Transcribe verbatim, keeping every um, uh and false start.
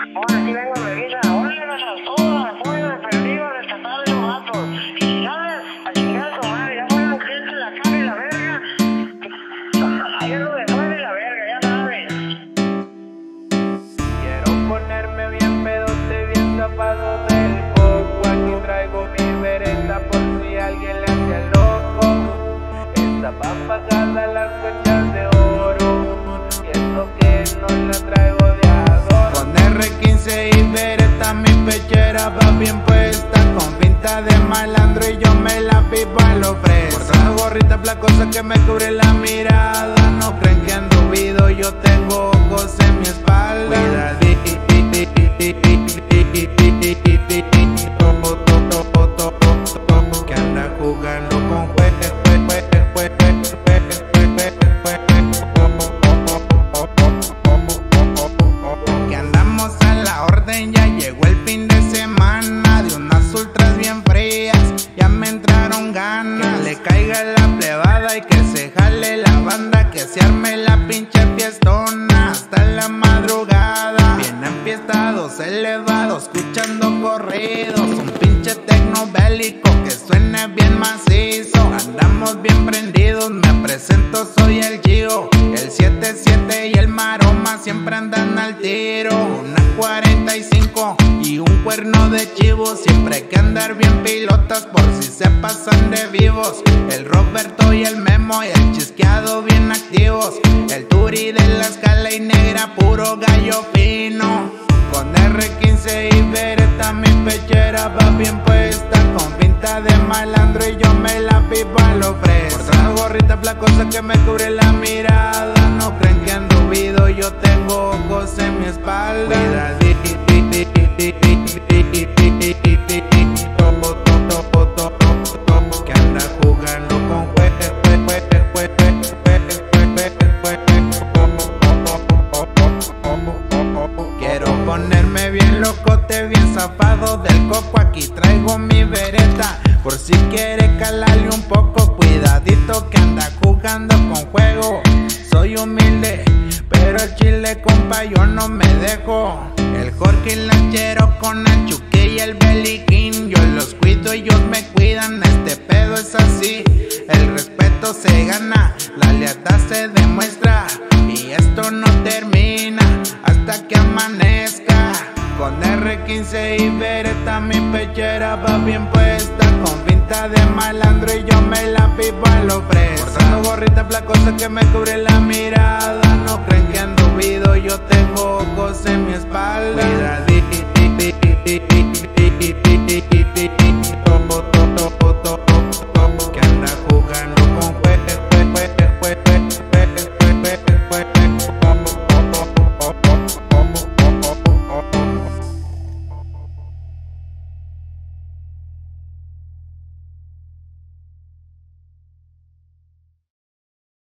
Ahora sí vengo, me avisa. Órale, me saltó, al pollo, me perdí, me rescataron los gatos. Y sabes, a chingar a su madre, ya fueron gente la cara y la verga. Ahí es lo de fuera y la verga, ya sabes. Quiero ponerme bien pedote, bien zapado del coco. Aquí traigo mi vereta por si alguien le hace el loco. Esta va pagada las cachas de oro, y eso que no la traigo de adorno. Con R quince y vereta mi pechera va bien puesta, con pinta de malandro y yo me la pipo a lo fresa. Portando gorrita placosa que me cubre la mirada. No creen que ando vido, yo tengo ojos en mi espalda. Que anda jugando con jueces. Que andamos a la orden, ya llegó el fin de semana. De unas ultras bien frías, ya me entraron ganas. Que le caiga la plebada y que se jale la banda, que se arme la pinche fiestona hasta la madrugada. Bien enfiestados, elevados, escuchando corridos, un pinche tecno bélico que suene bien macizo. Andamos bien prendidos, me presento, soy el Gio, el siete siete y el Maroma siempre andan al tiro. Una cuarenta y cinco y un cuerno de chivo, siempre hay que andar bien pilotas por si se pasan de vivos. El Roberto y el Memo y el Chisqueado bien activos. El Turi de la escala y negra, puro gallo fino. Con R quince y vereta mi pechera va bien puesta, con pinta de malandro y yo me la pipo a lo fresa. Portando gorrita placosa que me cubre la mirada. No creen que ando vido, yo tengo ojos en mi espalda. Que anda jugando con jueces. Quiero ponerme bien locote, bien zafado del coco. Aquí traigo mi vereta por si quiere calarle un poco. Cuidadito que anda jugando con juego. Soy humilde, pero el chile compa yo no me dejo. El Jorge Lanchero con el Chuque y el Beliquín, yo los cuido, ellos me cuidan. Este pedo es así, el respeto se gana, la lealtad se demuestra, y esto no termina hasta que amanezca. Con R quince y vereta mi pechera va bien puesta, con pinta de malandro y yo me la pipo a lo fresa. Portando gorrita placosa que me cubre la mirada. No creen que ando vido, yo tengo ojos en mi espalda.